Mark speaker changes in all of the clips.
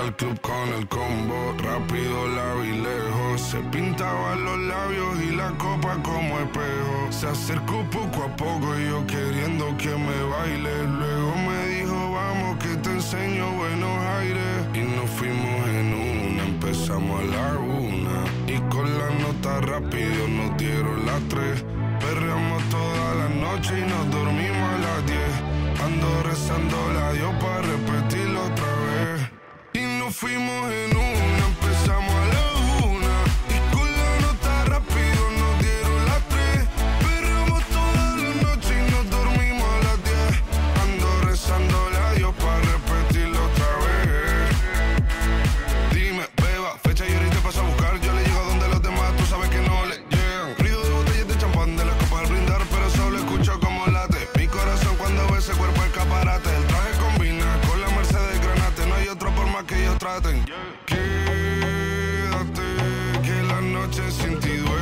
Speaker 1: al club con el combo, rápido la vi lejos. Se pintaban los labios y la copa como espejo. Se acercó poco a poco y yo queriendo que me baile. Luego me dijo, vamos que te enseño buenos aires. Y nos fuimos en una, empezamos a la 1. Y con la nota rápido nos dieron las 3. Perreamos toda la noche y nos dormimos a las 10. Ando rezando la Dios para repetirlo otra vez. Y nos fuimos en una, empezamos a la 1. Y con la nota rápido nos dieron las 3. Perreamos toda la noche y nos dormimos a las 10. Ando rezando la Dios para repetirlo otra vez. Dime, beba, fecha y ahorita paso a buscar. Yo le llego donde los demás, tú sabes que no le llegan. Río de botellas de champán, de la copa al brindar, pero solo escucho como late mi corazón cuando ve ese cuerpo escaparate. El traje combina con la Mercedes Granate. No hay otro por más que ellos traten. Quédate, que la noche sin ti duele.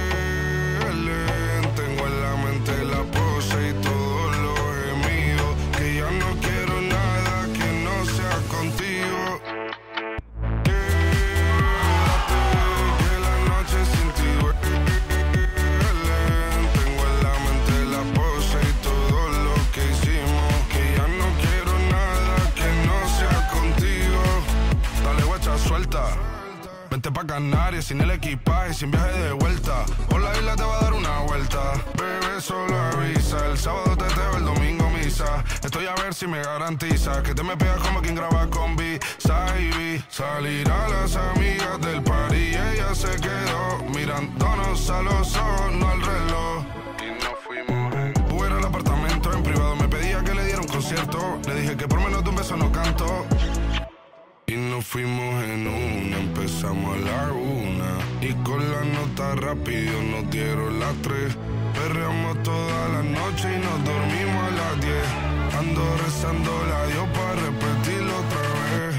Speaker 1: Tengo en la mente la pose y todos los gemidos. Que ya no quiero nada que no sea contigo. Quédate, que la noche sin ti duele. Tengo en la mente la pose y todo lo que hicimos. Que ya no quiero nada que no sea contigo. Dale guacha, suelta. Vente pa' Canarias sin el equipaje, sin viaje de vuelta. Por la isla te va a dar una vuelta. Bebé, solo avisa. El sábado teteo, el domingo misa. Estoy a ver si me garantiza que te me pegas como quien graba con B-Side. Salir a las amigas del party y ella se quedó mirándonos a los ojos, no al reloj. Y nos fuimos en Uber al apartamento en privado. Me pedía que le diera un concierto. Le dije que por menos de un beso no canto. Y nos fuimos en una, empezamos a la 1. Y con la nota rápido nos dieron las 3. Perreamos toda la noche y nos dormimos a las 10. Ando rezando la Dios para repetirlo otra vez.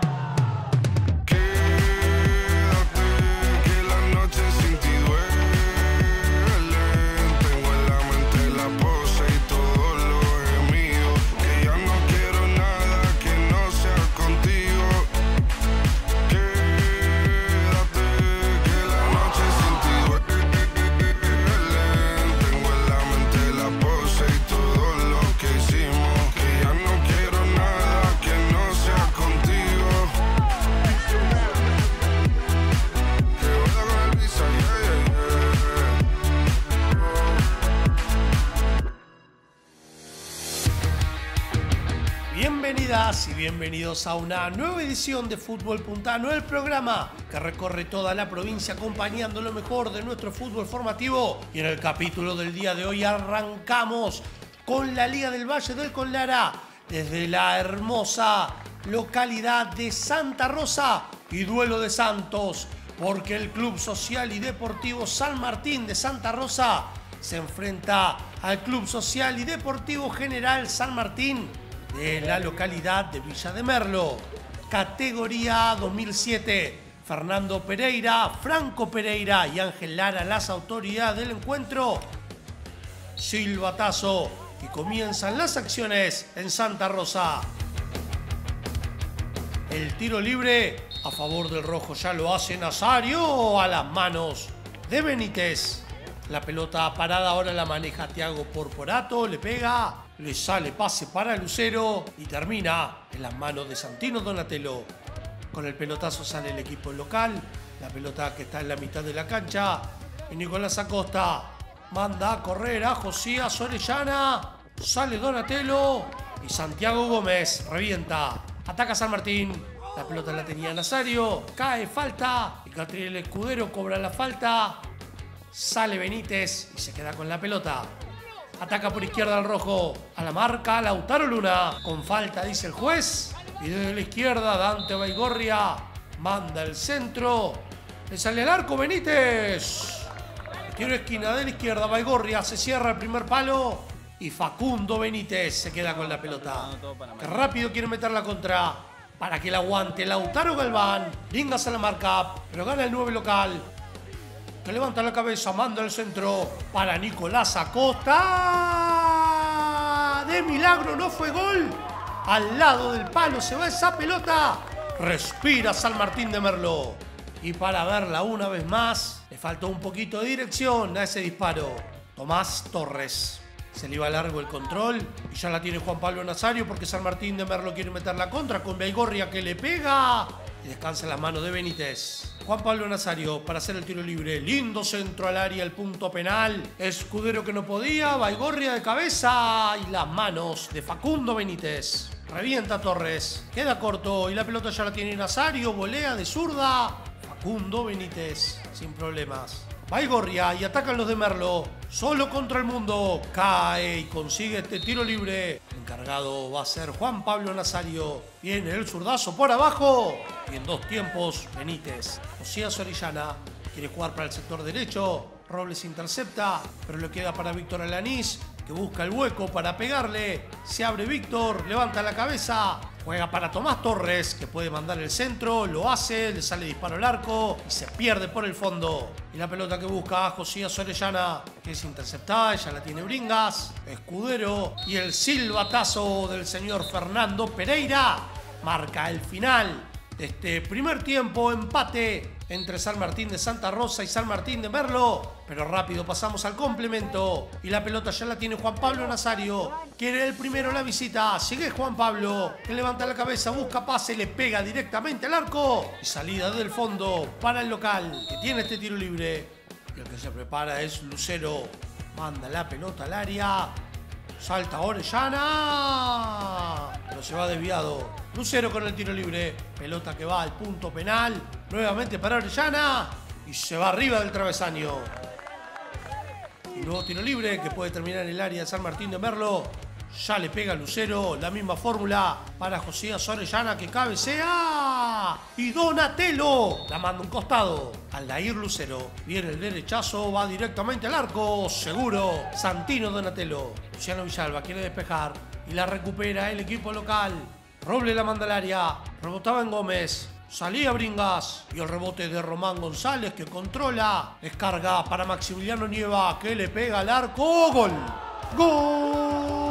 Speaker 1: Quédate, que la noche sin ti duele. Tengo en la mente la pose y todos los gemidos. Que ya no quiero nada que no sea contigo. Quédate, que la noche sin ti duele. Tengo en la mente la pose y todo lo que hicimos. Que ya no quiero nada que no sea contigo. Que vaya con el visa, yeah, yeah, yeah.
Speaker 2: Bienvenidas y bienvenidos a una nueva edición de Fútbol Puntano, el programa que recorre toda la provincia acompañando lo mejor de nuestro fútbol formativo. Y en el capítulo del día de hoy arrancamos con la Liga del Valle del Conlara desde la hermosa localidad de Santa Rosa y duelo de Santos, porque el Club Social y Deportivo San Martín de Santa Rosa se enfrenta al Club Social y Deportivo General San Martín de la localidad de Villa de Merlo. Categoría 2007. Fernando Pereira, Franco Pereira y Ángel Lara, las autoridades del encuentro. Silbatazo y comienzan las acciones en Santa Rosa. El tiro libre a favor del rojo ya lo hace Nazario a las manos de Benítez. La pelota parada ahora la maneja Thiago Porporato, le pega, le sale pase para Lucero y termina en las manos de Santino Donatello. Con el pelotazo sale el equipo local, la pelota que está en la mitad de la cancha y Nicolás Acosta manda a correr a Josías Orellana, sale Donatello y Santiago Gómez revienta. Ataca San Martín, la pelota la tenía Nazario, cae falta y Catriel Escudero cobra la falta. Sale Benítez y se queda con la pelota. Ataca por izquierda al rojo. A la marca Lautaro Luna. Con falta dice el juez. Y desde la izquierda Dante Baigorria manda el centro. Le sale al arco Benítez. Tiro esquina de la izquierda Baigorria. Se cierra el primer palo. Y Facundo Benítez se queda con la pelota. Que rápido quiere meter la contra. Para que la aguante Lautaro Galván. Lingas a la marca. Pero gana el 9 local. Que levanta la cabeza, manda el centro para Nicolás Acosta. De milagro no fue gol. Al lado del palo se va esa pelota. Respira San Martín de Merlo. Y para verla una vez más, le faltó un poquito de dirección a ese disparo. Tomás Torres. Se le iba largo el control y ya la tiene Juan Pablo Nazario porque San Martín de Merlo quiere meter la contra con Baigorria que le pega y descansa en las manos de Benítez. Juan Pablo Nazario para hacer el tiro libre. Lindo centro al área, el punto penal. Escudero que no podía, Baigorria de cabeza y las manos de Facundo Benítez. Revienta Torres, queda corto y la pelota ya la tiene Nazario, volea de zurda. Facundo Benítez, sin problemas. Baigorria y atacan los de Merlo. Solo contra el mundo. Cae y consigue este tiro libre. El encargado va a ser Juan Pablo Nazario. Viene el zurdazo por abajo. Y en 2 tiempos, Benítez. Josías Orellana quiere jugar para el sector derecho. Robles intercepta, pero le queda para Víctor Alanís, que busca el hueco para pegarle. Se abre Víctor, levanta la cabeza. Juega para Tomás Torres, que puede mandar el centro, lo hace, le sale disparo al arco y se pierde por el fondo. Y la pelota que busca Josías Orellana, que es interceptada, ya la tiene Bringas, Escudero. Y el silbatazo del señor Fernando Pereira marca el final de este primer tiempo, empate entre San Martín de Santa Rosa y San Martín de Merlo. Pero rápido pasamos al complemento y la pelota ya la tiene Juan Pablo Nazario. Quiere el primero la visita. Sigue Juan Pablo, que levanta la cabeza, busca pase, le pega directamente al arco. Y salida del fondo para el local, que tiene este tiro libre. Y el que se prepara es Lucero. Manda la pelota al área. Salta Orellana. Pero se va desviado. Lucero con el tiro libre. Pelota que va al punto penal. Nuevamente para Orellana. Y se va arriba del travesaño. Y nuevo tiro libre que puede terminar en el área de San Martín de Merlo. Ya le pega Lucero. La misma fórmula para Josías Orellana que cabecea. Y Donatello la manda un costado. Aldair Lucero. Viene el derechazo. Va directamente al arco. Seguro. Santino Donatello. Luciano Villalba quiere despejar. Y la recupera el equipo local. Roble la manda al área. Rebotaba en Gómez. Salía Bringas y el rebote de Román González que controla. Descarga para Maximiliano Nieva que le pega al arco. ¡Gol! ¡Gol!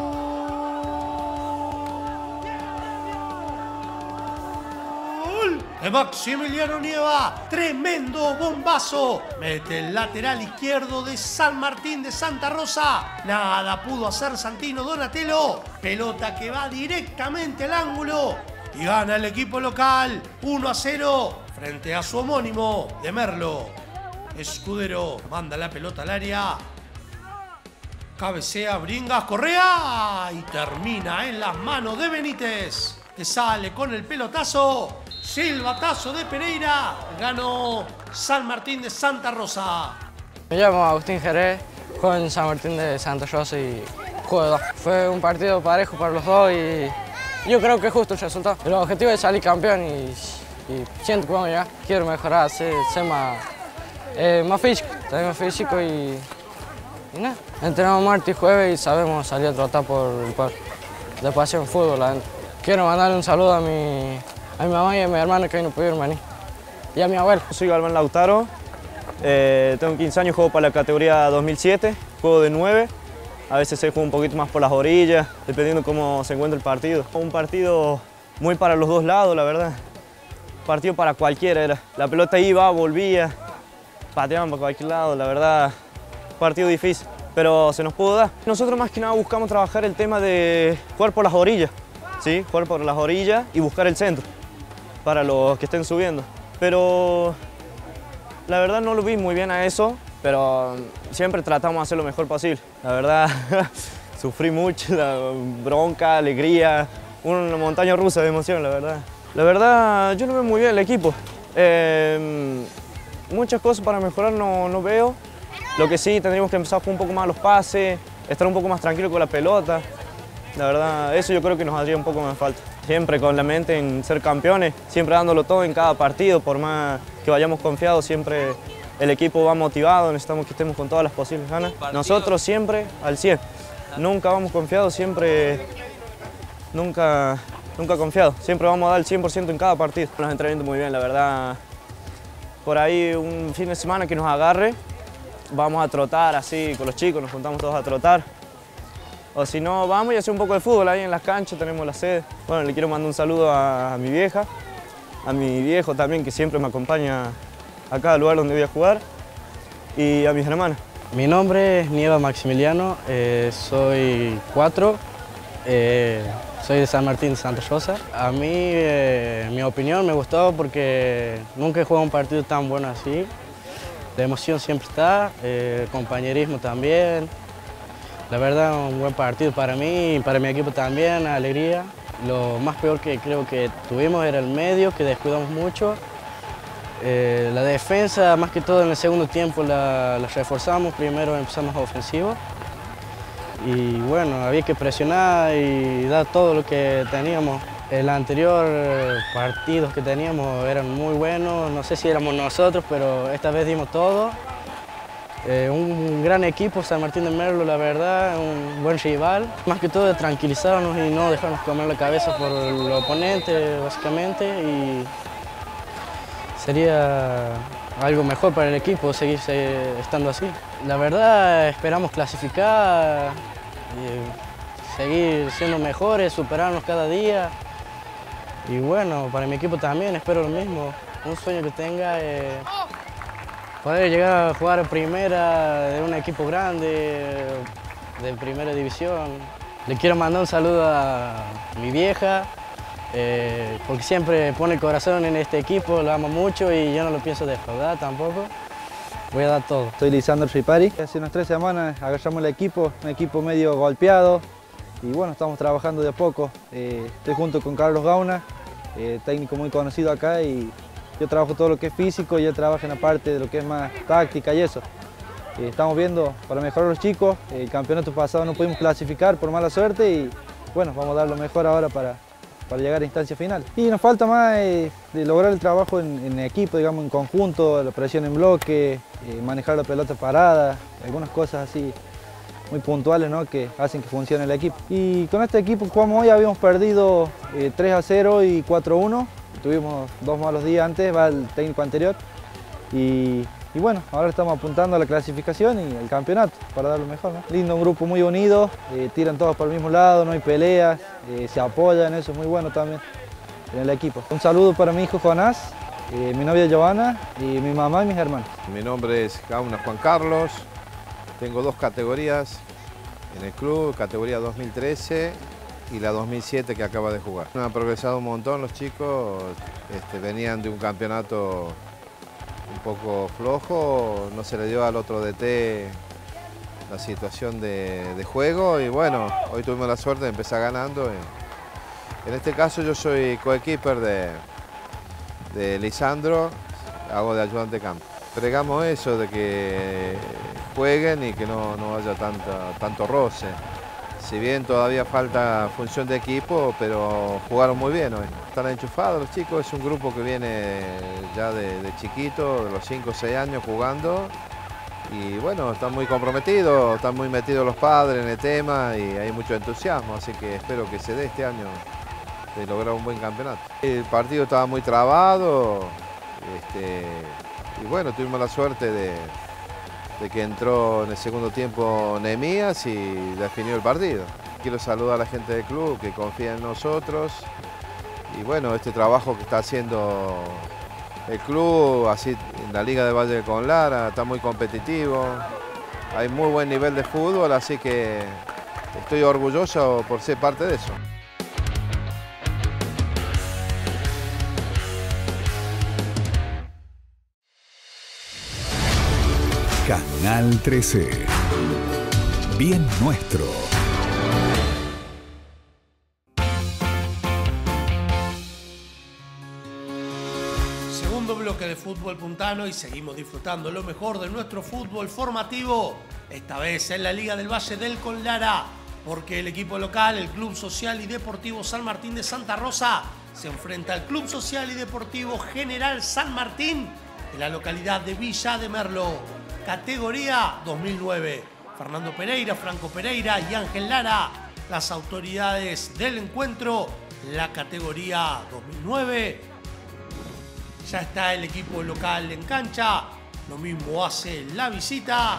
Speaker 2: De Maximiliano Nieva. Tremendo bombazo. Mete el lateral izquierdo de San Martín de Santa Rosa. Nada pudo hacer Santino Donatello. Pelota que va directamente al ángulo. Y gana el equipo local 1-0 frente a su homónimo de Merlo. Escudero manda la pelota al área. Cabecea Bringas, Correa y termina en las manos de Benítez, que sale con el pelotazo. Silbatazo de Pereira. Ganó San Martín de Santa Rosa.
Speaker 3: Me llamo Agustín Jerez, juego en San Martín de Santa Rosa y juego 2. Fue un partido parejo para los dos y yo creo que es justo el resultado. El objetivo es salir campeón y siento que vamos a llegar. Quiero mejorar, ser más físico, tener más físico y nada. Entrenamos martes y jueves y sabemos salir a trotar por el pueblo. De pasión fútbol adentro. Quiero mandarle un saludo a mi mamá y a mi hermano que hoy no pudieron venir. Y a mi abuelo.
Speaker 4: Soy Galván Lautaro, tengo 15 años, juego para la categoría 2007, juego de 9. A veces se juega un poquito más por las orillas, dependiendo cómo se encuentra el partido. Un partido muy para los dos lados, la verdad. Partido para cualquiera era. La pelota iba, volvía, pateaban para cualquier lado, la verdad. Partido difícil, pero se nos pudo dar. Nosotros más que nada buscamos trabajar el tema de jugar por las orillas, ¿sí? Jugar por las orillas y buscar el centro para los que estén subiendo. Pero la verdad no lo vi muy bien a eso. Pero siempre tratamos de hacer lo mejor posible. La verdad, sufrí mucho, la bronca, alegría, una montaña rusa de emoción, la verdad. La verdad, yo no veo muy bien el equipo. Muchas cosas para mejorar no veo. Lo que sí, tendríamos que empezar a jugar un poco más los pases, estar un poco más tranquilo con la pelota. La verdad, eso yo creo que nos haría un poco más falta. Siempre con la mente en ser campeones, siempre dándolo todo en cada partido, por más que vayamos confiados, siempre el equipo va motivado, necesitamos que estemos con todas las posibles ganas. Nosotros siempre al 100, nunca vamos confiados, siempre, nunca confiados. Siempre vamos a dar el 100% en cada partido. Los entrenamientos muy bien, la verdad. Por ahí un fin de semana que nos agarre, vamos a trotar así con los chicos, nos juntamos todos a trotar. O si no, vamos y hacemos un poco de fútbol ahí en las canchas, tenemos la sede. Bueno, le quiero mandar un saludo a mi vieja, a mi viejo también, que siempre me acompaña a cada lugar donde voy a jugar, y a mis hermanas.
Speaker 3: Mi nombre es Nieva Maximiliano, soy 4, soy de San Martín de Santa Rosa. A mí, mi opinión, me gustó porque nunca he jugado un partido tan bueno así. La emoción siempre está, el compañerismo también. La verdad, un buen partido para mí y para mi equipo también, alegría. Lo más peor que creo que tuvimos era el medio, que descuidamos mucho. La defensa, más que todo en el segundo tiempo, la reforzamos, primero empezamos ofensivo. Y bueno, había que presionar y dar todo lo que teníamos. El anterior partidos que teníamos eran muy buenos, no sé si éramos nosotros, pero esta vez dimos todo. Un gran equipo, San Martín de Merlo, la verdad, un buen rival. Más que todo de tranquilizarnos y no dejarnos comer la cabeza por el oponente, básicamente. Y sería algo mejor para el equipo seguir estando así. La verdad, esperamos clasificar, seguir siendo mejores, superarnos cada día. Y bueno, para mi equipo también espero lo mismo. Un sueño que tenga es poder llegar a jugar primera de un equipo grande, de primera división. Le quiero mandar un saludo a mi vieja, porque siempre pone el corazón en este equipo, lo amo mucho y yo no lo pienso defraudar tampoco. Voy a dar todo.
Speaker 5: Soy Lisandro Ripari. Hace unas 3 semanas agarramos el equipo, un equipo medio golpeado y bueno, estamos trabajando de a poco. Estoy junto con Carlos Gauna, técnico muy conocido acá, y yo trabajo todo lo que es físico y él trabaja en la parte de lo que es más táctica y eso. Estamos viendo para mejorar a los chicos. El campeonato pasado no pudimos clasificar por mala suerte y bueno, vamos a dar lo mejor ahora para llegar a instancia final. Y nos falta más de lograr el trabajo en equipo, digamos, en conjunto, la presión en bloque, manejar la pelota parada, algunas cosas así muy puntuales, ¿no?, que hacen que funcione el equipo. Y con este equipo que jugamos hoy habíamos perdido 3-0 y 4-1. Tuvimos 2 malos días antes, va el técnico anterior. Y bueno, ahora estamos apuntando a la clasificación y al campeonato para dar lo mejor, ¿no? Lindo, un grupo muy unido, tiran todos por el mismo lado, no hay peleas, se apoyan, eso es muy bueno también en el equipo. Un saludo para mi hijo Jonás, mi novia Giovanna y mi mamá y mis hermanos.
Speaker 6: Mi nombre es Gauna Juan Carlos, tengo 2 categorías en el club, categoría 2013 y la 2007 que acaba de jugar. Han progresado un montón los chicos, venían de un campeonato un poco flojo, no se le dio al otro DT la situación de juego y bueno, hoy tuvimos la suerte de empezar ganando. En este caso yo soy coequiper de Lisandro, hago de ayudante de campo. Pregamos eso de que jueguen y que no haya tanto roce. Si bien todavía falta función de equipo, pero jugaron muy bien hoy. Están enchufados los chicos, es un grupo que viene ya de chiquito, de los 5 o 6 años jugando. Y bueno, están muy comprometidos, están muy metidos los padres en el tema y hay mucho entusiasmo, así que espero que se dé este año de lograr un buen campeonato. El partido estaba muy trabado y bueno, tuvimos la suerte de que entró en el segundo tiempo Nehemías y definió el partido. Quiero saludar a la gente del club que confía en nosotros y bueno, este trabajo que está haciendo el club, así en la Liga de Valle de Conlara, está muy competitivo, hay muy buen nivel de fútbol, así que estoy orgulloso por ser parte de eso.
Speaker 7: Canal 13. Bien nuestro.
Speaker 2: Segundo bloque de fútbol puntano y seguimos disfrutando lo mejor de nuestro fútbol formativo, esta vez en la Liga del Valle del Conlara, porque el equipo local, el Club Social y Deportivo San Martín de Santa Rosa, se enfrenta al Club Social y Deportivo General San Martín de la localidad de Villa de Merlo. Categoría 2009. Fernando Pereira, Franco Pereira y Ángel Lara, las autoridades del encuentro. La categoría 2009. Ya está el equipo local en cancha. Lo mismo hace la visita.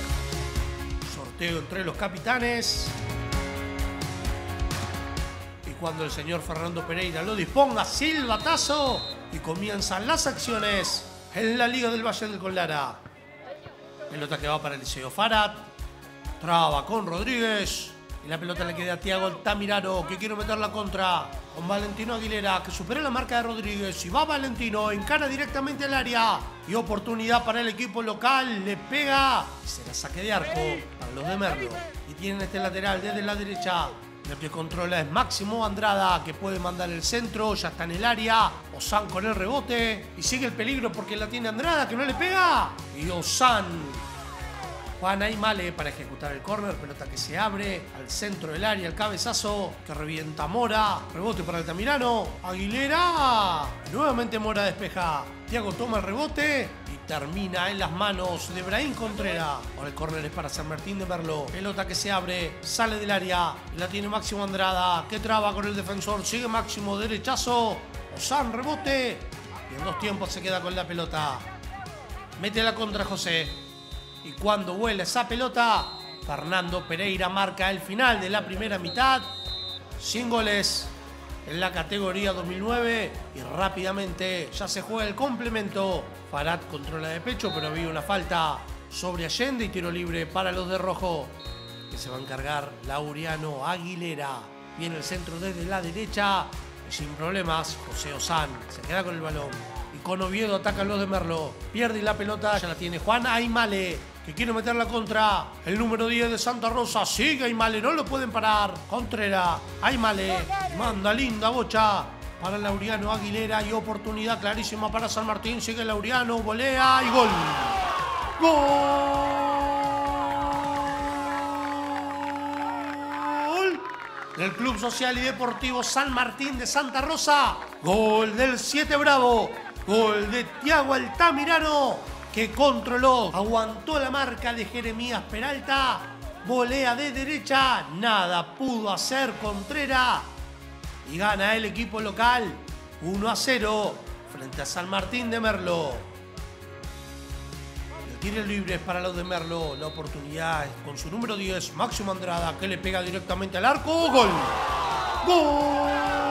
Speaker 2: Sorteo entre los capitanes. Y cuando el señor Fernando Pereira lo disponga, silbatazo y comienzan las acciones en la Liga del Valle del Conlara. Pelota que va para Eliseo Farat. Traba con Rodríguez. Y la pelota le queda a Thiago Altamirano, que quiere meter la contra con Valentino Aguilera, que supera la marca de Rodríguez. Y va Valentino, encara directamente al área. Y oportunidad para el equipo local. Le pega y será saque de arco para los de Merlo. Y tienen este lateral desde la derecha. El que controla es Máximo Andrada, que puede mandar el centro, ya está en el área. Ozan con el rebote y sigue el peligro porque la tiene Andrada, que no le pega. Y Ozan, Juan Aymale para ejecutar el córner, pelota que se abre al centro del área, el cabezazo que revienta Mora. Rebote para Altamirano, Aguilera. Nuevamente Mora despeja. Thiago toma el rebote y termina en las manos de Brahim Contreras. Ahora el córner es para San Martín de Merlo. Pelota que se abre, sale del área y la tiene Máximo Andrada, que traba con el defensor. Sigue Máximo, derechazo. Ozan, rebote. Y en 2 tiempos se queda con la pelota. Mete la contra José. Y cuando vuela esa pelota, Fernando Pereira marca el final de la primera mitad. 100 goles en la categoría 2009 y rápidamente ya se juega el complemento. Farad controla de pecho, pero había una falta sobre Allende y tiro libre para los de rojo, que se va a encargar Laureano Aguilera. Viene el centro desde la derecha y sin problemas José Ozan se queda con el balón. Y con Oviedo atacan los de Merlo. Pierde la pelota, ya la tiene Juan Aymale, que quiere meter la contra. El número 10 de Santa Rosa. Sigue Aymale, no lo pueden parar. Contreras, Aymale, manda linda bocha para Laureano Aguilera y oportunidad clarísima para San Martín. Sigue Laureano, volea y gol. ¡Gol! Del Club Social y Deportivo San Martín de Santa Rosa. Gol del 7 Bravo. Gol de Thiago Altamirano, que controló, aguantó la marca de Jeremías Peralta. Volea de derecha, nada pudo hacer Contreras. Y gana el equipo local 1-0 frente a San Martín de Merlo. El tiro libre es para los de Merlo. La oportunidad es con su número 10, Máximo Andrada, que le pega directamente al arco. ¡Gol! ¡Gol!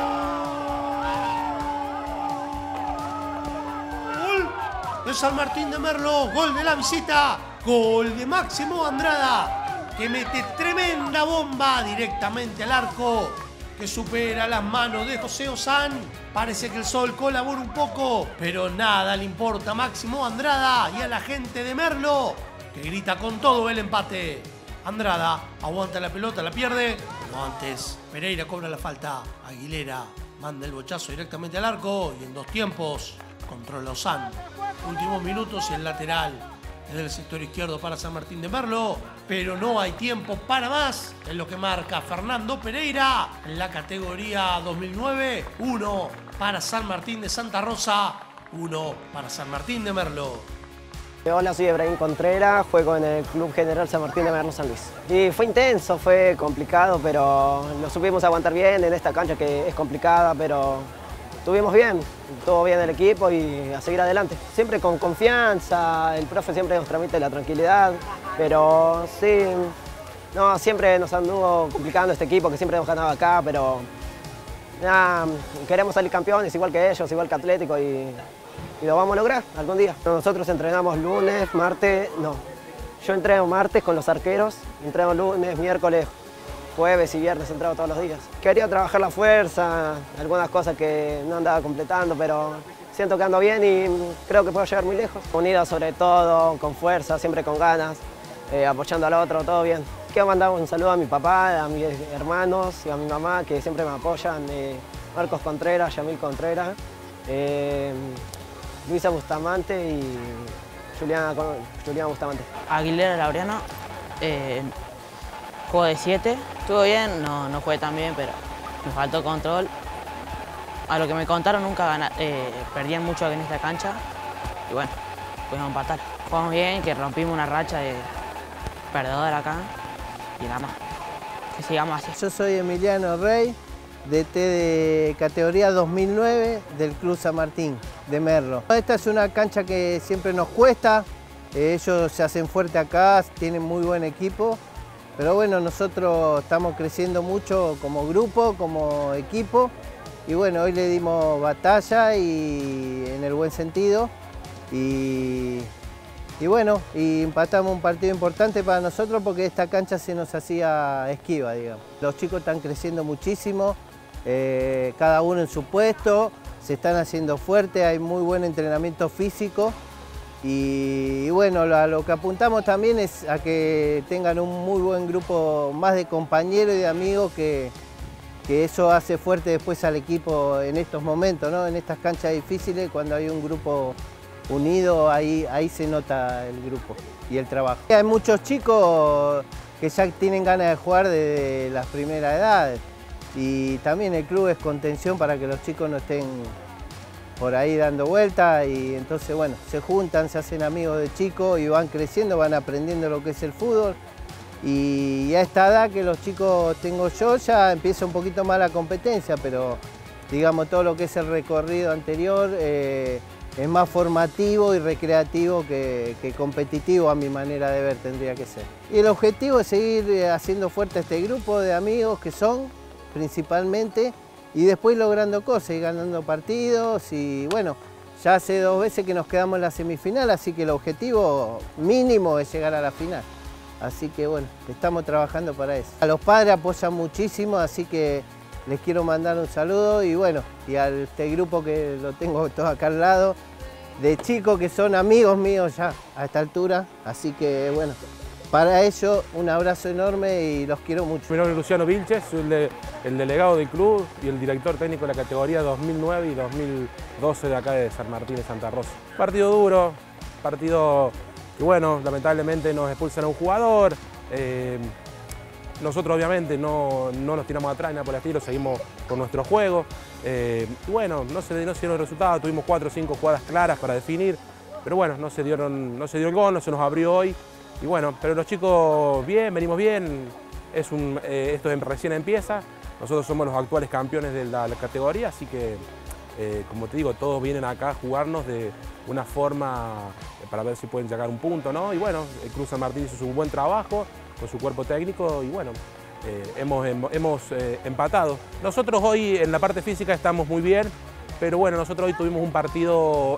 Speaker 2: De San Martín de Merlo, gol de la visita, gol de Máximo Andrada, que mete tremenda bomba directamente al arco, que supera las manos de José Ozan. Parece que el sol colabora un poco, pero nada le importa a Máximo Andrada y a la gente de Merlo, que grita con todo el empate. Andrada aguanta la pelota, la pierde, pero antes Pereira cobra la falta. Aguilera manda el bochazo directamente al arco y en 2 tiempos controla Ozan. Últimos minutos y el lateral es del sector izquierdo para San Martín de Merlo, pero no hay tiempo para más. Es lo que marca Fernando Pereira en la categoría 2009. 1 para San Martín de Santa Rosa, 1 para San Martín de Merlo.
Speaker 8: Hola, soy Brahim Contreras, juego en el Club General San Martín de Merlo San Luis. Y fue intenso, fue complicado, pero lo supimos aguantar bien en esta cancha que es complicada, pero estuvimos bien, todo bien el equipo y a seguir adelante. Siempre con confianza, el profe siempre nos transmite la tranquilidad, pero sí, no, siempre nos anduvo complicando este equipo que siempre hemos ganado acá, pero nada, queremos salir campeones igual que ellos, igual que Atlético y lo vamos a lograr algún día. Nosotros entrenamos lunes, martes, no, yo entreno martes con los arqueros, entreno lunes, miércoles, jueves y viernes, entreno todos los días. Quería trabajar la fuerza, algunas cosas que no andaba completando, pero siento que ando bien y creo que puedo llegar muy lejos. Unido sobre todo, con fuerza, siempre con ganas, apoyando al otro, todo bien. Quiero mandar un saludo a mi papá, a mis hermanos y a mi mamá que siempre me apoyan, Marcos Contreras, Yamil Contreras, Luisa Bustamante y Juliana Bustamante.
Speaker 9: Aguilera Laureano, juego de 7, estuvo bien, no jugué tan bien, pero me faltó control. A lo que me contaron nunca perdían mucho en esta cancha y bueno, pudimos empatar. Jugamos bien, que rompimos una racha de perdedor acá y nada más, que sigamos así.
Speaker 10: Yo soy Emiliano Rey, DT de categoría 2009 del Club San Martín de Merlo. Esta es una cancha que siempre nos cuesta, ellos se hacen fuerte acá, tienen muy buen equipo Pero bueno, nosotros estamos creciendo mucho como grupo, como equipo. Y bueno, hoy le dimos batalla y en el buen sentido. Y bueno, y empatamos un partido importante para nosotros porque esta cancha se nos hacía esquiva, digamos. Los chicos están creciendo muchísimo, cada uno en su puesto, se están haciendo fuertes, hay muy buen entrenamiento físico. Y bueno, a lo que apuntamos también es a que tengan un muy buen grupo más de compañeros y de amigos que eso hace fuerte después al equipo en estos momentos, ¿no? En estas canchas difíciles, cuando hay un grupo unido, ahí se nota el grupo y el trabajo. Hay muchos chicos que ya tienen ganas de jugar desde las primeras edades y también el club es contención para que los chicos no estén por ahí dando vueltas y entonces bueno, se juntan, se hacen amigos de chicos y van creciendo, van aprendiendo lo que es el fútbol. Y a esta edad que los chicos tengo yo ya empieza un poquito más la competencia, pero digamos todo lo que es el recorrido anterior es más formativo y recreativo que competitivo a mi manera de ver tendría que ser. Y el objetivo es seguir haciendo fuerte este grupo de amigos que son principalmente y después logrando cosas y ganando partidos y bueno, ya hace 2 veces que nos quedamos en la semifinal, así que el objetivo mínimo es llegar a la final. Así que bueno, estamos trabajando para eso. A los padres apoyan muchísimo, así que les quiero mandar un saludo y bueno, y a este grupo que lo tengo todo acá al lado, de chicos que son amigos míos ya a esta altura, así que bueno, para ellos un abrazo enorme y los quiero mucho.
Speaker 11: Mi nombre es Luciano Vilches, soy el delegado del club y el director técnico de la categoría 2009 y 2012 de acá de San Martín de Santa Rosa. Partido duro, partido que bueno, lamentablemente nos expulsan a un jugador. Nosotros obviamente no nos tiramos atrás ni nada por el estilo, seguimos con nuestro juego. Y bueno, no se dieron los resultados, tuvimos 4 o 5 jugadas claras para definir, pero bueno, no se dio el gol, no se nos abrió hoy. Y bueno, pero los chicos bien, venimos bien, esto recién empieza, nosotros somos los actuales campeones de la categoría, así que como te digo, todos vienen acá a jugarnos de una forma para ver si pueden llegar a un punto, ¿no? Y bueno, el Club San Martín hizo un buen trabajo con su cuerpo técnico y bueno, hemos empatado. Nosotros hoy en la parte física estamos muy bien, pero bueno, nosotros hoy tuvimos un partido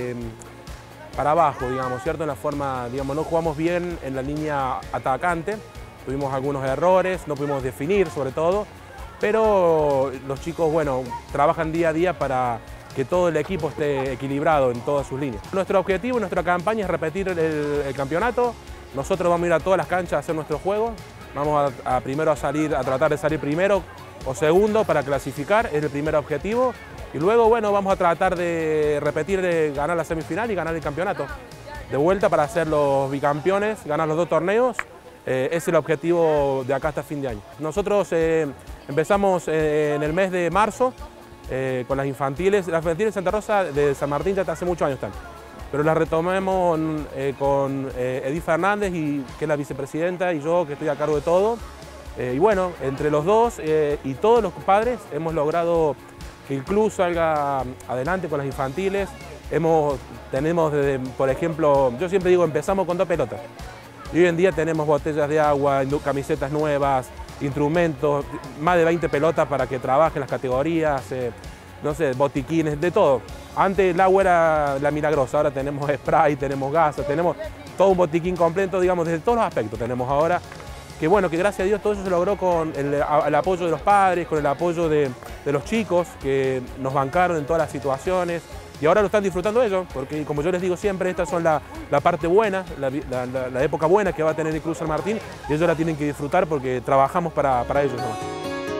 Speaker 11: para abajo, digamos, ¿cierto? En la forma, digamos, no jugamos bien en la línea atacante, tuvimos algunos errores, no pudimos definir sobre todo, pero los chicos, bueno, trabajan día a día para que todo el equipo esté equilibrado en todas sus líneas. Nuestro objetivo, nuestra campaña es repetir el campeonato. Nosotros vamos a ir a todas las canchas a hacer nuestro juego. Vamos primero a tratar de salir primero o segundo para clasificar, es el primer objetivo. Y luego, bueno, vamos a tratar de repetir, de ganar la semifinal y ganar el campeonato. De vuelta para ser los bicampeones, ganar los 2 torneos. Es el objetivo de acá hasta fin de año. Nosotros empezamos en el mes de marzo con las infantiles. Las infantiles de Santa Rosa de San Martín ya hace muchos años están. Pero las retomamos con Edith Fernández, que es la vicepresidenta, y yo, que estoy a cargo de todo. Y bueno, entre los dos y todos los padres hemos logrado que el club salga adelante con las infantiles. Tenemos, por ejemplo, yo siempre digo, empezamos con 2 pelotas. Y hoy en día tenemos botellas de agua, camisetas nuevas, instrumentos, más de 20 pelotas para que trabajen las categorías, no sé, botiquines, de todo. Antes el agua era la milagrosa, ahora tenemos spray, tenemos gas, tenemos todo un botiquín completo, digamos, desde todos los aspectos tenemos ahora. Que bueno, que gracias a Dios todo eso se logró con el apoyo de los padres, con el apoyo de los chicos que nos bancaron en todas las situaciones. Y ahora lo están disfrutando ellos, porque como yo les digo siempre, estas son la parte buena, la época buena que va a tener el Club San Martín, y ellos la tienen que disfrutar porque trabajamos para ellos, ¿no?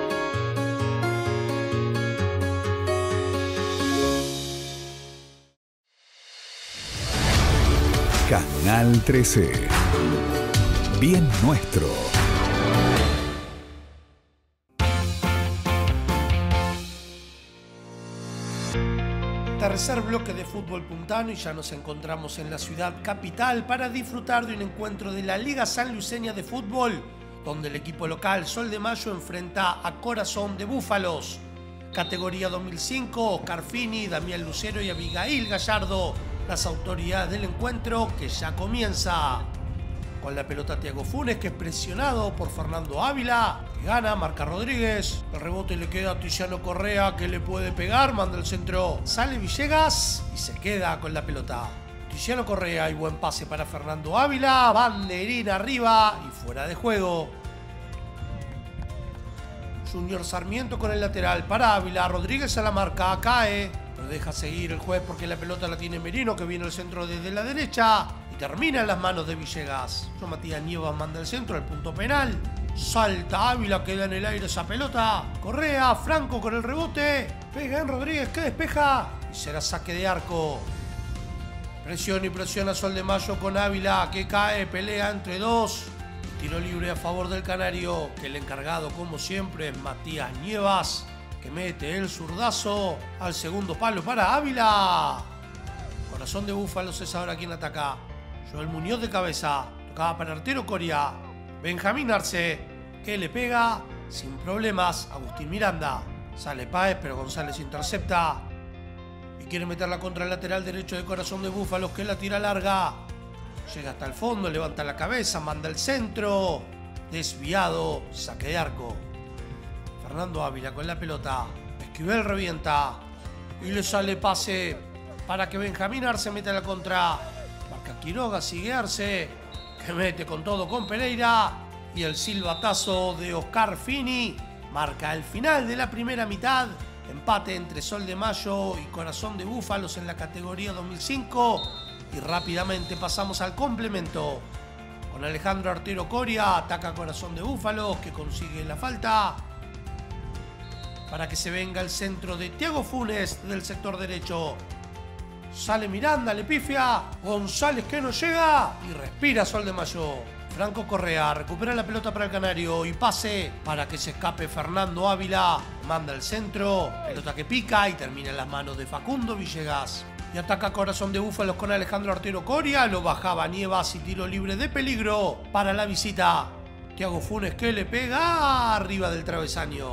Speaker 7: Canal 13. Bien nuestro.
Speaker 2: Tercer bloque de fútbol puntano y ya nos encontramos en la ciudad capital para disfrutar de un encuentro de la Liga Sanluiseña de Fútbol, donde el equipo local Sol de Mayo enfrenta a Corazón de Búfalos. Categoría 2005, Oscar Fini, Damián Lucero y Abigail Gallardo, las autoridades del encuentro que ya comienza. Con la pelota Thiago Funes, que es presionado por Fernando Ávila, que gana, marca Rodríguez. El rebote le queda a Tiziano Correa, que le puede pegar, manda el centro. Sale Villegas y se queda con la pelota. Tiziano Correa y buen pase para Fernando Ávila. Banderín arriba y fuera de juego. Junior Sarmiento con el lateral para Ávila. Rodríguez a la marca, cae. Lo deja seguir el juez porque la pelota la tiene Merino, que viene al centro desde la derecha. Y termina en las manos de Villegas. Matías Nievas manda el centro al punto penal. Salta Ávila, queda en el aire esa pelota. Correa, Franco con el rebote. Pega en Rodríguez, que despeja. Y será saque de arco. Presión y presiona Sol de Mayo con Ávila, que cae, pelea entre dos. Tiro libre a favor del Canario, que el encargado, como siempre, es Matías Nievas, que mete el zurdazo al segundo palo para Ávila. Corazón de Búfalos es ahora quien ataca. Joel Muñoz de cabeza, tocaba para Artero Coria. Benjamín Arce, que le pega sin problemas. Agustín Miranda, sale Páez, pero González intercepta. Y quiere meterla contra el lateral derecho de Corazón de Búfalos, que la tira larga. Llega hasta el fondo, levanta la cabeza, manda el centro. Desviado, saque de arco. Fernando Ávila con la pelota. Esquivel revienta. Y le sale pase para que Benjamín Arce meta la contra. Marca Quiroga, sigue Arce, que mete con todo con Pereira. Y el silbatazo de Oscar Fini marca el final de la primera mitad. Empate entre Sol de Mayo y Corazón de Búfalos en la categoría 2005. Y rápidamente pasamos al complemento. Con Alejandro Artero Coria, ataca Corazón de Búfalos, que consigue la falta. Para que se venga el centro de Thiago Funes del sector derecho. Sale Miranda, le pifia. González, que no llega. Y respira Sol de Mayo. Franco Correa recupera la pelota para el Canario y pase para que se escape Fernando Ávila. Manda el centro, pelota que pica y termina en las manos de Facundo Villegas. Y ataca Corazón de Búfalos con Alejandro Artero Coria. Lo bajaba Nievas y tiro libre de peligro para la visita. Thiago Funes, que le pega arriba del travesaño.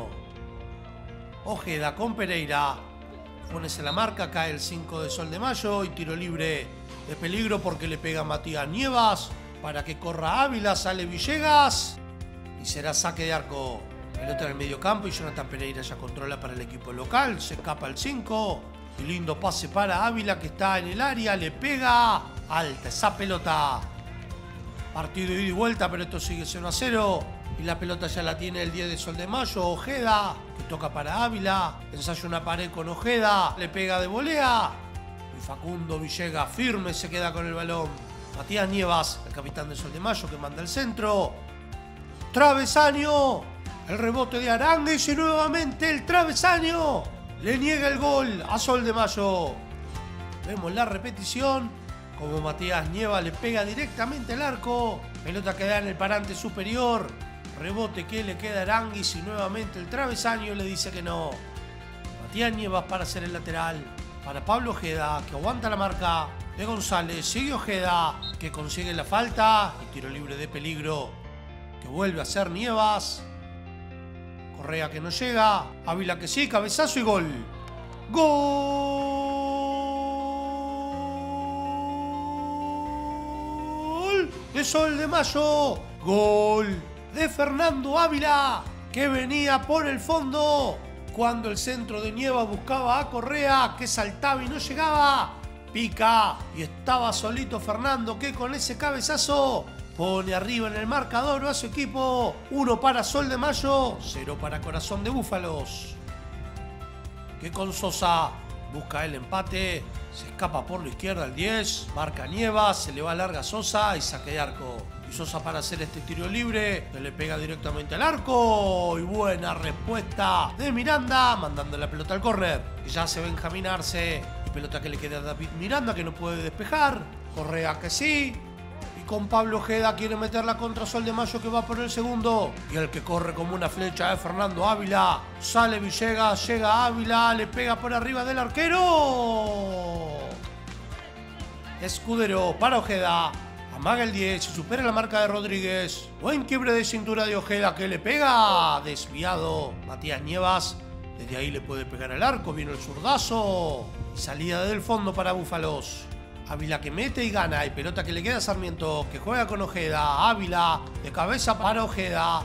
Speaker 2: Ojeda con Pereira. Funes en la marca, cae el 5 de Sol de Mayo y tiro libre de peligro porque le pega Matías Nievas. Para que corra Ávila, sale Villegas y será saque de arco. Pelota en el medio campo y Jonathan Pereira ya controla para el equipo local. Se escapa el 5. Y lindo pase para Ávila, que está en el área, le pega alta esa pelota. Partido ida y vuelta, pero esto sigue 0-0. Y la pelota ya la tiene el 10 de Sol de Mayo, Ojeda, que toca para Ávila. Ensaya una pared con Ojeda, le pega de volea. Y Facundo Villegas firme se queda con el balón. Matías Nievas, el capitán de Sol de Mayo, que manda el centro. Travesaño. El rebote de Aránguiz y nuevamente el travesaño. Le niega el gol a Sol de Mayo. Vemos la repetición. Como Matías Nievas le pega directamente al arco. Pelota que da en el parante superior. Rebote que le queda a Aránguiz y nuevamente el travesaño le dice que no. Matías Nievas para hacer el lateral. Para Pablo Ojeda, que aguanta la marca de González. Sigue Ojeda, que consigue la falta. Y tiro libre de peligro, que vuelve a hacer Nievas. Correa, que no llega. Ávila, que sí, cabezazo y gol. ¡Gol de Sol de Mayo! ¡Gol de Fernando Ávila, que venía por el fondo! Cuando el centro de Nievas buscaba a Correa, que saltaba y no llegaba. Pica y estaba solito Fernando, que con ese cabezazo pone arriba en el marcador a su equipo. 1 para Sol de Mayo, 0 para Corazón de Búfalos. Que con Sosa busca el empate. Se escapa por la izquierda el 10. Marca Nievas, se le va larga a Sosa y saque de arco. Y Sosa para hacer este tiro libre, que le pega directamente al arco. Y buena respuesta de Miranda, mandando la pelota al córner. Y ya se Benjamín Arce. Y pelota que le queda a David Miranda, que no puede despejar. Correa, que sí. Con Pablo Ojeda quiere meterla contra Sol de Mayo, que va por el segundo. Y el que corre como una flecha es Fernando Ávila. Sale Villegas, llega Ávila, le pega por arriba del arquero. Escudero para Ojeda. Amaga el 10 y supera la marca de Rodríguez. Buen quiebre de cintura de Ojeda, que le pega. Desviado Matías Nievas. Desde ahí le puede pegar el arco. Viene el zurdazo. Y salida del fondo para Búfalos. Ávila que mete y gana. Y pelota que le queda a Sarmiento, que juega con Ojeda. Ávila de cabeza para Ojeda.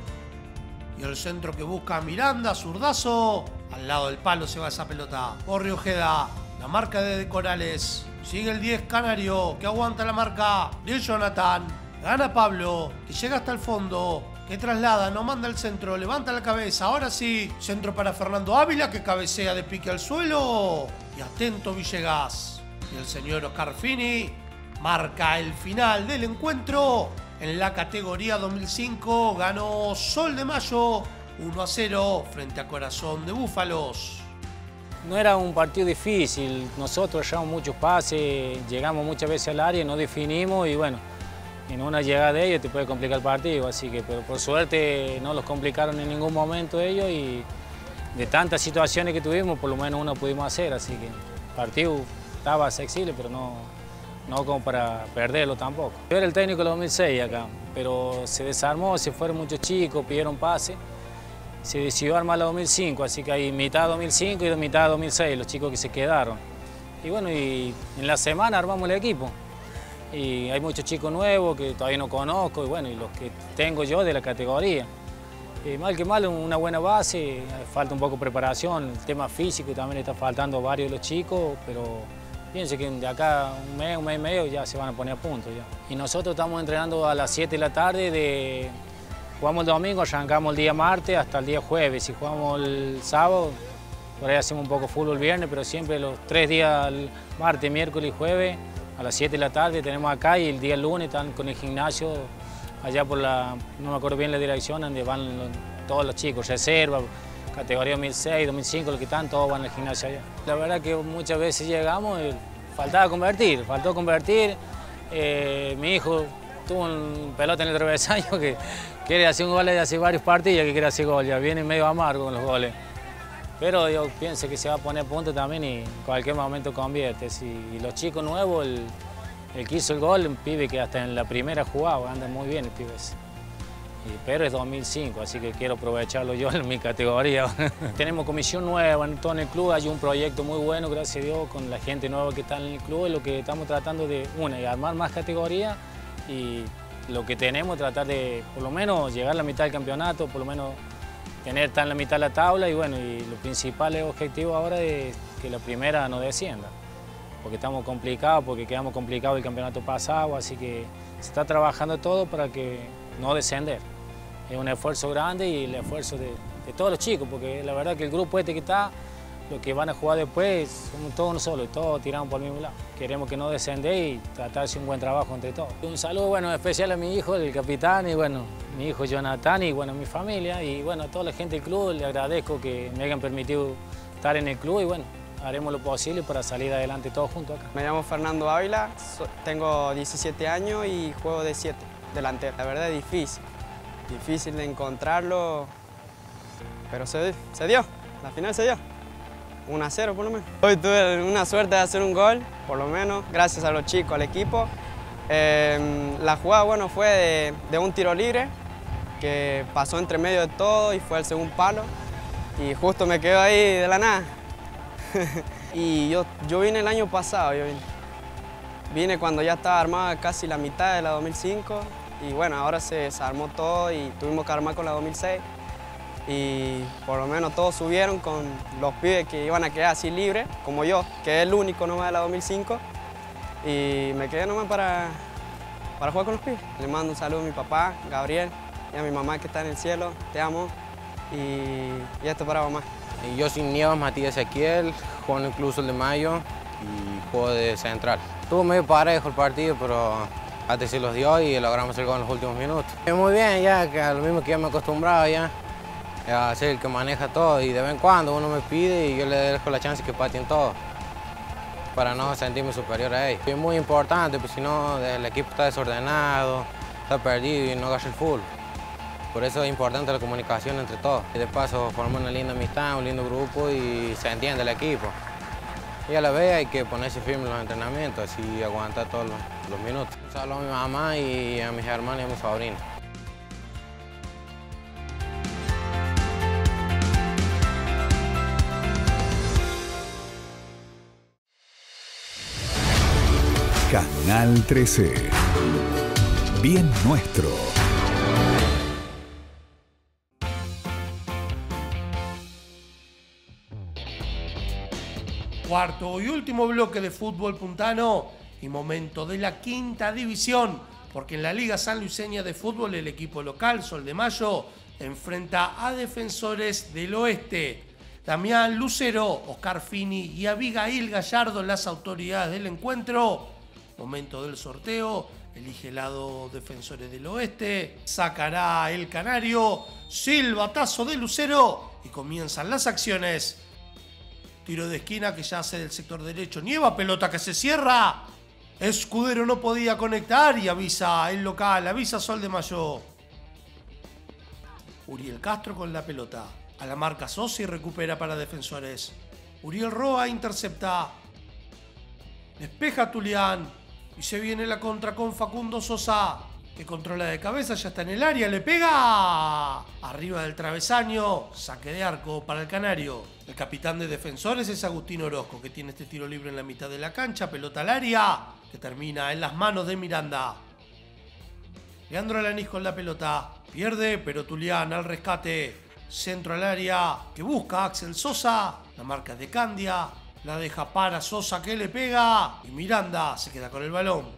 Speaker 2: Y el centro que busca Miranda, zurdazo. Al lado del palo se va esa pelota. Corre Ojeda. La marca de Corales. Sigue el 10 Canario, que aguanta la marca de Jonathan. Gana Pablo, que llega hasta el fondo. Que traslada, no manda el centro, levanta la cabeza. Ahora sí, centro para Fernando Ávila, que cabecea de pique al suelo. Y atento Villegas. Y el señor Oscar Fini marca el final del encuentro. En la categoría 2005 ganó Sol de Mayo 1-0 frente a Corazón de Búfalos.
Speaker 12: No era un partido difícil, nosotros llevamos muchos pases, llegamos muchas veces al área, no definimos y bueno, en una llegada de ellos te puede complicar el partido, así que pero por suerte no los complicaron en ningún momento ellos y de tantas situaciones que tuvimos, por lo menos una pudimos hacer, así que el partido estaba accesible, pero no como para perderlo tampoco. Yo era el técnico del 2006 acá, pero se desarmó, se fueron muchos chicos, pidieron pase. Se decidió armar la 2005, así que hay mitad 2005 y mitad 2006, los chicos que se quedaron. Y bueno, y en la semana armamos el equipo. Y hay muchos chicos nuevos que todavía no conozco, y bueno, y los que tengo yo de la categoría. Mal que mal, una buena base, falta un poco de preparación, el tema físico también está faltando a varios de los chicos, pero pienso que de acá un mes y medio ya se van a poner a punto ya. Y nosotros estamos entrenando a las 7 de la tarde, jugamos el domingo, arrancamos el día martes hasta el día jueves. Si jugamos el sábado, por ahí hacemos un poco fútbol el viernes, pero siempre los 3 días, martes, miércoles y jueves, a las 7 de la tarde tenemos acá y el día lunes están con el gimnasio, allá por la, no me acuerdo bien la dirección, donde van todos los chicos, reserva, categoría 2006, 2005, los que están, todos van al gimnasio allá. La verdad que muchas veces llegamos y faltó convertir. Mi hijo tuvo un pelota en el travesaño que quiere hacer un gol desde hace varios partidos que quiere hacer gol, ya viene medio amargo con los goles. Pero yo pienso que se va a poner a punto también y en cualquier momento convierte. Y los chicos nuevos, el que hizo el gol, un pibe que hasta en la primera jugaba, anda muy bien el pibe ese. Pero es 2005, así que quiero aprovecharlo yo en mi categoría. Tenemos comisión nueva en todo el club, hay un proyecto muy bueno, gracias a Dios, con la gente nueva que está en el club, es lo que estamos tratando de, armar más categorías y lo que tenemos, tratar de por lo menos llegar a la mitad del campeonato, por lo menos estar en la mitad de la tabla y bueno, y lo principal objetivo ahora es que la primera no descienda, porque estamos complicados, porque quedamos complicados el campeonato pasado, así que se está trabajando todo para que no descender. Es un esfuerzo grande y el esfuerzo de todos los chicos, porque la verdad que el grupo este que está, los que van a jugar después, somos todos nosotros, todos tiramos por el mismo lado. Queremos que no descender y tratar de hacer un buen trabajo entre todos. Un saludo bueno, especial a mi hijo, el capitán, y bueno, mi hijo Jonathan, y bueno, mi familia, y bueno, a toda la gente del club, le agradezco que me hayan permitido estar en el club y bueno, haremos lo posible para salir adelante todos juntos acá.
Speaker 13: Me llamo Fernando Ávila, tengo 17 años y juego de 7, delantero. La verdad es difícil de encontrarlo, pero se dio, la final se dio. 1-0 por lo menos. Hoy tuve una suerte de hacer un gol, por lo menos, gracias a los chicos, al equipo. La jugada, bueno, fue de un tiro libre que pasó entre medio de todo y fue al segundo palo. Y justo me quedo ahí de la nada. Y yo vine el año pasado, vine cuando ya estaba armada casi la mitad de la 2005. Y bueno, ahora se desarmó todo y tuvimos que armar con la 2006. Y por lo menos todos subieron con los pibes que iban a quedar así libres, como yo, que es el único nomás de la 2005. Y me quedé nomás para jugar con los pibes. Le mando un saludo a mi papá, Gabriel, y a mi mamá que está en el cielo, te amo. Y esto para mamá.
Speaker 14: Yo soy Nievas Matías Ezequiel, juego en el Club Sol de Mayo y juego de central. Estuvo medio parejo el partido, pero hasta se los dio y logramos el gol en los últimos minutos. Muy bien, ya que a lo mismo que ya me he acostumbrado ya. A ser el que maneja todo y de vez en cuando uno me pide y yo le dejo la chance que pateen todo para no sentirme superior a ellos. Es muy importante, pues si no el equipo está desordenado, está perdido y no agarra el full. Por eso es importante la comunicación entre todos. Y de paso formamos una linda amistad, un lindo grupo y se entiende el equipo. Y a la vez hay que ponerse firme en los entrenamientos, así aguantar todos los minutos. Un saludo a mi mamá y a mis hermanos y a mis sobrinos.
Speaker 7: Canal 13. Bien nuestro.
Speaker 2: Cuarto y último bloque de fútbol puntano y momento de la quinta división, porque en la Liga Sanluiseña de Fútbol el equipo local, Sol de Mayo, enfrenta a Defensores del Oeste. Damián Lucero, Oscar Fini y Abigail Gallardo, las autoridades del encuentro. Momento del sorteo, elige el lado Defensores del Oeste, sacará el canario, silbatazo de Lucero y comienzan las acciones. Tiro de esquina que ya hace del sector derecho. Nieva, pelota que se cierra. Escudero no podía conectar y avisa el local, avisa Sol de Mayo. Uriel Castro con la pelota. A la marca Sosa y recupera para Defensores. Uriel Roa intercepta. Despeja Tulián. Y se viene la contra con Facundo Sosa, que controla de cabeza, ya está en el área, le pega arriba del travesaño, saque de arco para el canario. El capitán de Defensores es Agustín Orozco, que tiene este tiro libre en la mitad de la cancha, pelota al área, que termina en las manos de Miranda. Leandro Alanís con la pelota, pierde, pero Tulián al rescate, centro al área, que busca Axel Sosa, la marca es de Candia, la deja para Sosa que le pega y Miranda se queda con el balón.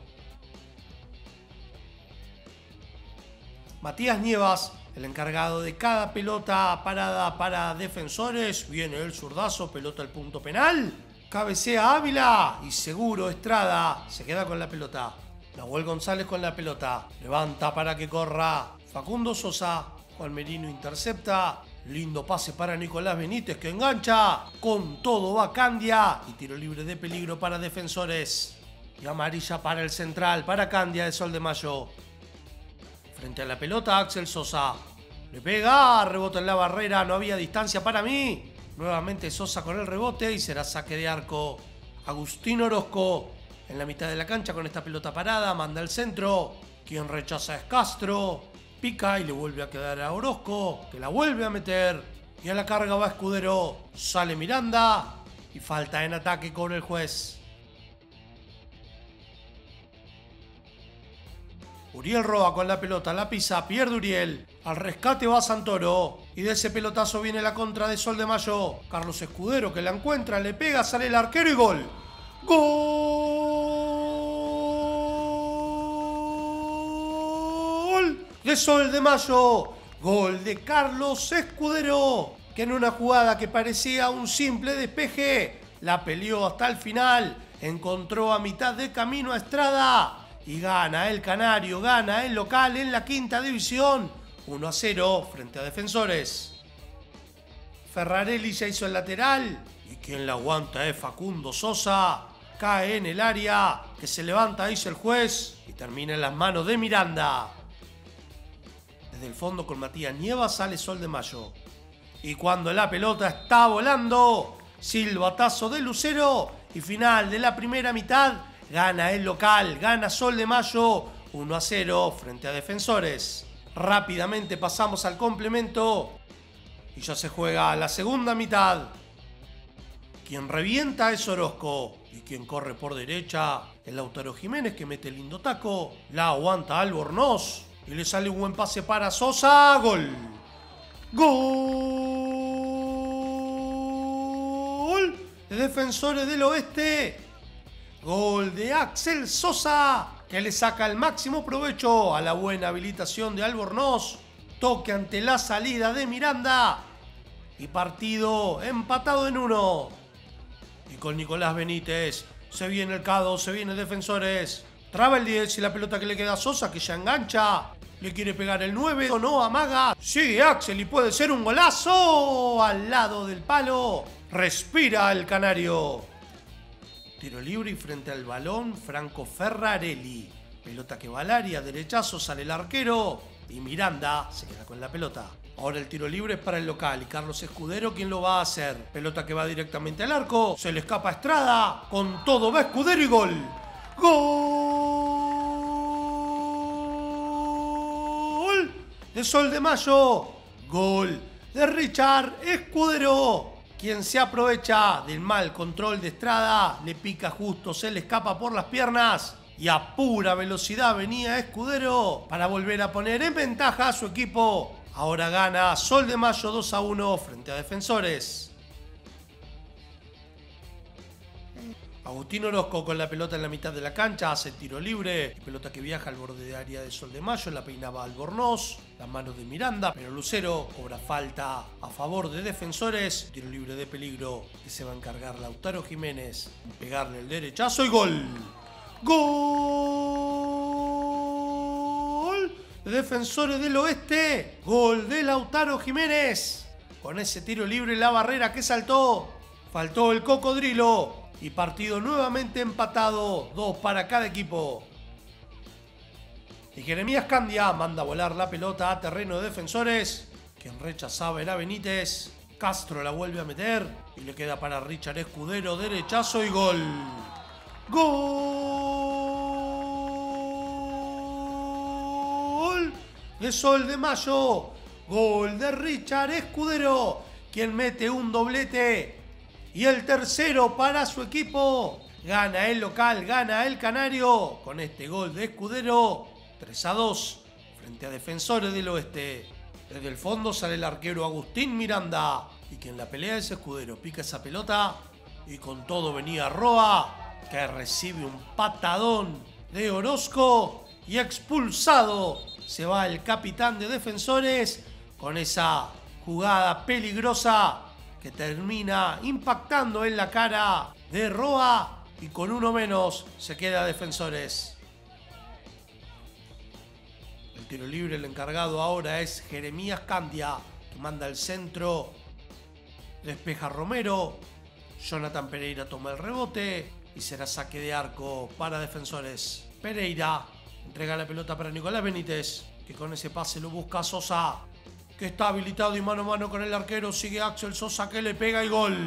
Speaker 2: Matías Nievas, el encargado de cada pelota parada para Defensores. Viene el zurdazo, pelota al punto penal. Cabecea Ávila y seguro Estrada se queda con la pelota. Nahuel González con la pelota. Levanta para que corra Facundo Sosa. Juan Merino intercepta. Lindo pase para Nicolás Benítez que engancha. Con todo va Candia. Y tiro libre de peligro para Defensores. Y amarilla para el central, para Candia de Sol de Mayo. Frente a la pelota, Axel Sosa. Le pega, rebota en la barrera, no había distancia para mí. Nuevamente Sosa con el rebote y será saque de arco. Agustín Orozco en la mitad de la cancha con esta pelota parada, manda al centro. Quien rechaza es Castro. Pica y le vuelve a quedar a Orozco, que la vuelve a meter. Y a la carga va Escudero. Sale Miranda y falta en ataque con el juez. Uriel Roa con la pelota, la pisa, pierde Uriel. Al rescate va Santoro. Y de ese pelotazo viene la contra de Sol de Mayo. Carlos Escudero que la encuentra, le pega, sale el arquero y gol. ¡Gol! De Sol de Mayo. Gol de Carlos Escudero, que en una jugada que parecía un simple despeje, la peleó hasta el final. Encontró a mitad de camino a Estrada. Y gana el canario, gana el local en la quinta división. 1-0 frente a Defensores. Ferrarelli ya hizo el lateral. Y quien la aguanta es Facundo Sosa. Cae en el área, que se levanta, dice el juez. Y termina en las manos de Miranda. Desde el fondo con Matías Nievas sale Sol de Mayo. Y cuando la pelota está volando, silbatazo de Lucero. Y final de la primera mitad. Gana el local, gana Sol de Mayo 1-0 frente a Defensores. Rápidamente pasamos al complemento y ya se juega la segunda mitad. Quien revienta es Orozco y quien corre por derecha es Lautaro Jiménez, que mete lindo taco. La aguanta Albornoz y le sale un buen pase para Sosa. Gol. Gol de Defensores del Oeste. Gol de Axel Sosa, que le saca el máximo provecho a la buena habilitación de Albornoz. Toque ante la salida de Miranda. Y partido empatado en 1. Y con Nicolás Benítez se viene el Cado, se viene Defensores. Traba el 10 y la pelota que le queda a Sosa, que ya engancha. Le quiere pegar el 9, o no, amaga. Sigue Axel y puede ser un golazo. Al lado del palo. Respira el canario. Tiro libre y frente al balón, Franco Ferrarelli. Pelota que va al área, derechazo, sale el arquero. Y Miranda se queda con la pelota. Ahora el tiro libre es para el local y Carlos Escudero quien lo va a hacer. Pelota que va directamente al arco. Se le escapa a Estrada. Con todo va Escudero y gol. ¡Gol! De Sol de Mayo. Gol de Richard Escudero, quien se aprovecha del mal control de Estrada, le pica justo, se le escapa por las piernas y a pura velocidad venía Escudero para volver a poner en ventaja a su equipo. Ahora gana Sol de Mayo 2-1 frente a Defensores. Agustín Orozco con la pelota en la mitad de la cancha, hace tiro libre, pelota que viaja al borde de área de Sol de Mayo, la peinaba Albornoz, las manos de Miranda, pero Lucero cobra falta a favor de Defensores, tiro libre de peligro que se va a encargar Lautaro Jiménez, pegarle el derechazo y gol. ¡Gol! De Defensores del Oeste, gol de Lautaro Jiménez. Con ese tiro libre la barrera que saltó, faltó el cocodrilo. Y partido nuevamente empatado, 2 para cada equipo. Y Jeremías Candia manda a volar la pelota a terreno de Defensores. Quien rechazaba era Benítez. Castro la vuelve a meter. Y le queda para Richard Escudero, derechazo y gol. ¡Gol! De Sol de Mayo. Gol de Richard Escudero, quien mete un doblete. Y el tercero para su equipo. Gana el local, gana el canario. Con este gol de Escudero, 3-2 frente a Defensores del Oeste. Desde el fondo sale el arquero Agustín Miranda. Y quien la pelea es Escudero. Pica esa pelota y con todo venía Roa, que recibe un patadón de Orozco. Y expulsado se va el capitán de Defensores con esa jugada peligrosa que termina impactando en la cara de Roa y con uno menos se queda Defensores. El tiro libre, el encargado ahora es Jeremías Candia, que manda el centro, despeja Romero, Jonathan Pereira toma el rebote y será saque de arco para Defensores. Pereira entrega la pelota para Nicolás Benítez, que con ese pase lo busca Sosa, que está habilitado y mano a mano con el arquero. Sigue Axel Sosa, que le pega y gol.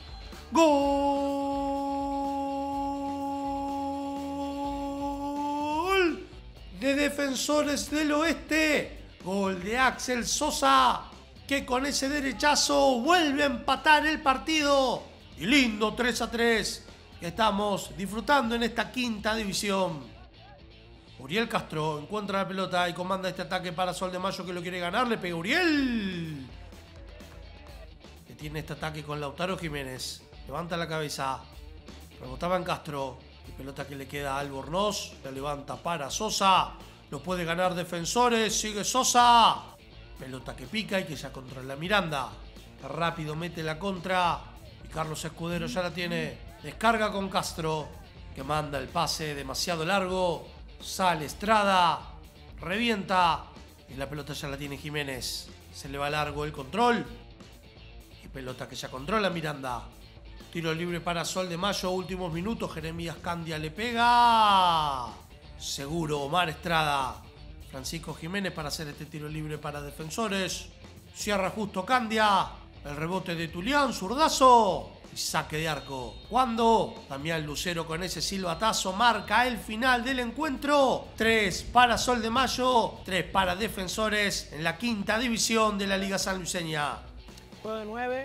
Speaker 2: ¡Gol! De Defensores del Oeste. Gol de Axel Sosa, que con ese derechazo vuelve a empatar el partido. Y lindo 3-3 que estamos disfrutando en esta quinta división. Uriel Castro encuentra la pelota y comanda este ataque para Sol de Mayo, que lo quiere ganar. Le pega Uriel, que tiene este ataque con Lautaro Jiménez. Levanta la cabeza, rebotaba en Castro. Y pelota que le queda a Albornoz. La levanta para Sosa. Lo puede ganar Defensores. Sigue Sosa. Pelota que pica y que ya controla Miranda. Rápido mete la contra. Y Carlos Escudero ya la tiene. Descarga con Castro, que manda el pase demasiado largo. Sale Estrada, revienta y la pelota ya la tiene Jiménez. Se le va largo el control y pelota que ya controla Miranda. Tiro libre para Sol de Mayo, últimos minutos. Jeremías Candia le pega. Seguro Omar Estrada. Francisco Jiménez para hacer este tiro libre para Defensores. Cierra justo Candia. El rebote de Tulián, zurdazo. Y saque de arco. Cuando Damián Lucero con ese silbatazo marca el final del encuentro. 3 para Sol de Mayo, 3 para Defensores en la quinta división de la Liga Sanluiseña.
Speaker 15: Juego de 9.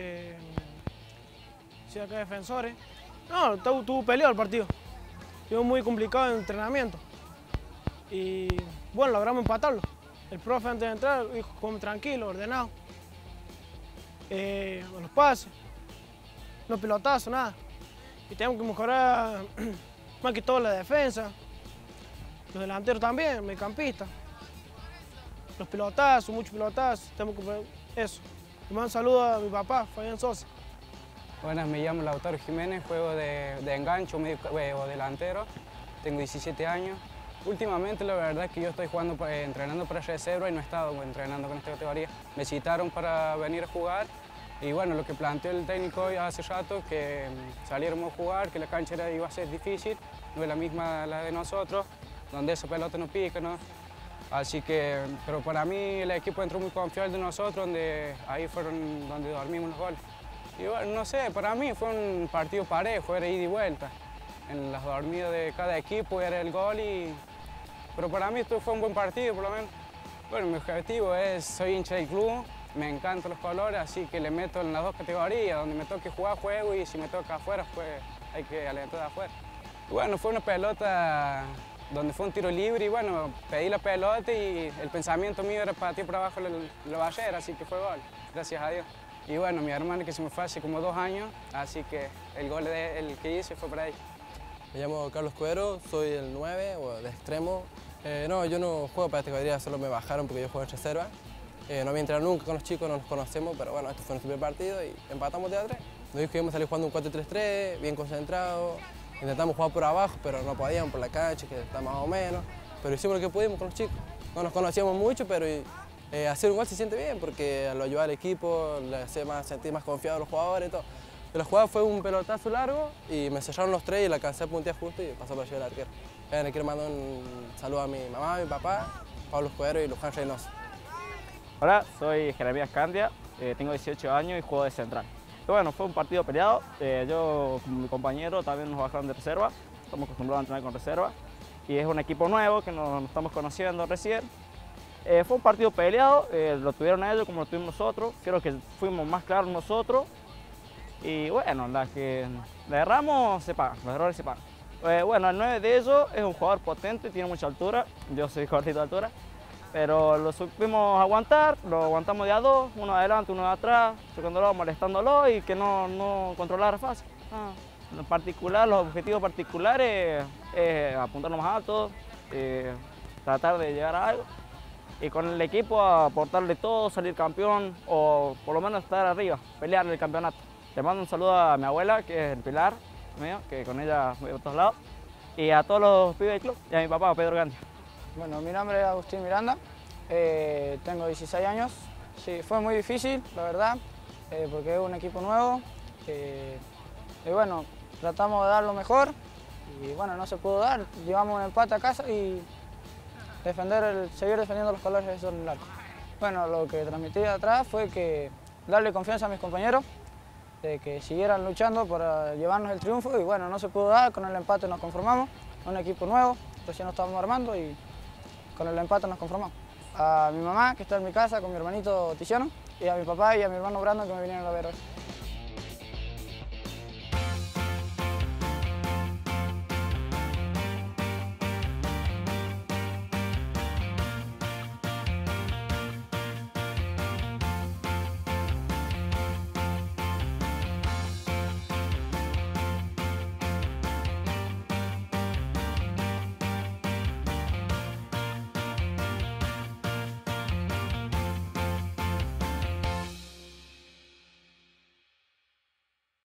Speaker 15: Sí, acá Defensores. No, tuvo peleado el partido. Estuvo muy complicado en entrenamiento. Y bueno, logramos empatarlo. El profe antes de entrar dijo, come tranquilo, ordenado. Los pases. No pelotazos, nada. Y tenemos que mejorar más que todo la defensa. Los delanteros también, mediocampista. Los pelotazos, muchos pelotazos. Tenemos que eso. Le mando un saludo a mi papá, Fabián Sosa.
Speaker 3: Buenas, me llamo Lautaro Jiménez, juego de engancho, medio delantero. Tengo 17 años. Últimamente la verdad es que yo estoy jugando, entrenando para reserva y no he estado entrenando con esta categoría. Me citaron para venir a jugar. Y bueno, lo que planteó el técnico hoy hace rato, que saliéramos a jugar, que la cancha iba a ser difícil, no es la misma la de nosotros, donde esa pelota no pica, ¿no? Así que, pero para mí el equipo entró muy confiado de nosotros, donde ahí fueron donde dormimos los goles. Y bueno, no sé, para mí fue un partido parejo, era ida y vuelta. En las dormidas de cada equipo era el gol, pero para mí esto fue un buen partido, por lo menos. Bueno, mi objetivo es, soy hincha del club. Me encantan los colores, así que le meto en las dos categorías. Donde me toque jugar, juego, y si me toca afuera, pues hay que alentar de afuera.
Speaker 13: Bueno, fue una pelota donde fue un tiro libre y bueno, pedí la pelota y el pensamiento mío era patear por abajo la barrera, así que fue gol, gracias a Dios. Y bueno, mi hermano que se me fue hace como 2 años, así que el gol el que hice fue por ahí.
Speaker 16: Me llamo Carlos Cuero, soy el 9 o de extremo. No, yo no juego para esta categoría, solo me bajaron porque yo juego en reserva. No había entrenado nunca con los chicos, no nos conocemos, pero bueno, este fue nuestro primer partido y empatamos de a 3. Nos dijo que íbamos a salir jugando un 4-3-3, bien concentrados. Intentamos jugar por abajo, pero no podíamos por la cancha, que está más o menos. Pero hicimos lo que pudimos con los chicos. No nos conocíamos mucho, pero hacer un gol se siente bien porque lo ayuda al equipo, le hace sentir más confiados a los jugadores y todo. De la jugada fue un pelotazo largo y me cerraron los 3 y la alcancé a puntear justo y pasó por llegar al arquero. Le quiero mandar un saludo a mi mamá, a mi papá, Pablo Escudero y Luján Reynoso.
Speaker 17: Hola, soy Jeremías Candia, tengo 18 años y juego de central. Y bueno, fue un partido peleado, yo con mi compañero también nos bajaron de reserva, estamos acostumbrados a entrenar con reserva y es un equipo nuevo que nos estamos conociendo recién. Fue un partido peleado, lo tuvieron ellos como lo tuvimos nosotros, creo que fuimos más claros nosotros y bueno, las que le erramos se pagan, los errores se pagan. Bueno, el 9 de ellos es un jugador potente, tiene mucha altura, yo soy cortito de altura, pero lo supimos aguantar, lo aguantamos de a 2, uno adelante, uno de atrás, chocándolo, molestándolo y que no controlara fácil. En particular, los objetivos particulares es apuntar lo más alto, tratar de llegar a algo y con el equipo aportarle todo, salir campeón o por lo menos estar arriba, pelear el campeonato. Le mando un saludo a mi abuela, que es el pilar mío, que con ella voy a todos lados, y a todos los pibes del club, y a mi papá, Pedro Gandia.
Speaker 18: Bueno, mi nombre es Agustín Miranda, tengo 16 años. Sí, fue muy difícil, la verdad, porque es un equipo nuevo. Y bueno, tratamos de dar lo mejor y bueno, no se pudo dar. Llevamos un empate a casa y seguir defendiendo los colores de el arco. Bueno, lo que transmití de atrás fue que darle confianza a mis compañeros, de que siguieran luchando para llevarnos el triunfo y bueno, no se pudo dar, con el empate nos conformamos, un equipo nuevo, recién nos estábamos armando y con el empate nos conformamos. A mi mamá, que está en mi casa con mi hermanito Tiziano, y a mi papá y a mi hermano Brandon, que me vinieron a ver hoy.